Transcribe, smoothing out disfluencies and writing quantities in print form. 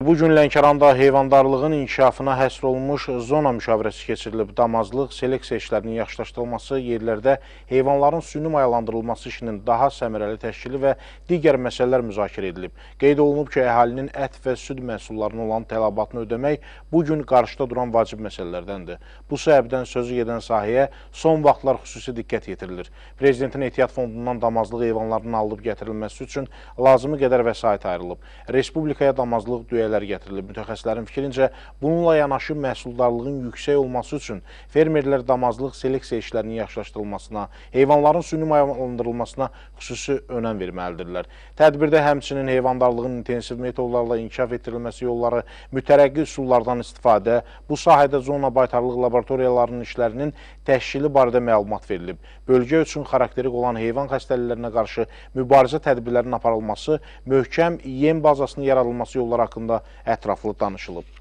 Bu gün Lənkəranda heyvandarlığın inkişafına həsr olunmuş zona müşavirəsi keçirilib. Damazlıq, seleksiya işlərinin yaxşılaşdırılması, yerlərdə heyvanların süni mayalandırılması işinin daha səmərəli təşkili və digər məsələlər müzakirə edilib. Qeyd olunub ki, əhalinin ət və süd məhsullarına olan tələbatını ödəmək bu gün qarşıda duran vacib məsələlərdəndir. Bu səbəbdən sözü gedən sahəyə son vaxtlar xüsusi diqqət yetirilir. Prezidentin ehtiyat fondundan damazlıq heyvanlarının alınıb gətirilməsi üçün lazımi qədər vəsait ayrılıb. Respublikaya damazlıq düyələr gətirilib. Mütəxəssislərin fikrincə, bununla yanaşı məhsuldarlığın yüksək olması üçün fermerlər damazlıq seleksiya işlərinin yaxşılaşdırılmasına, heyvanların süni mayalandırılmasına xüsusi önəm verməlidirlər. Tədbirdə həmçinin heyvandarlığın intensiv metodlarla inkişaf etdirilməsi yolları, mütərəqqi üsullardan istifadə, bu sahədə zona baytarlıq laboratoriyalarının işlərinin təşkili barədə məlumat verilib. Bölgə üçün xarakterik olan heyvan xəstəliklərinə qarşı mübarizə tədbirlərinin aparılması, möhkəm yem bazasının yaradılması yolları haqqında ətraflı danışılıb.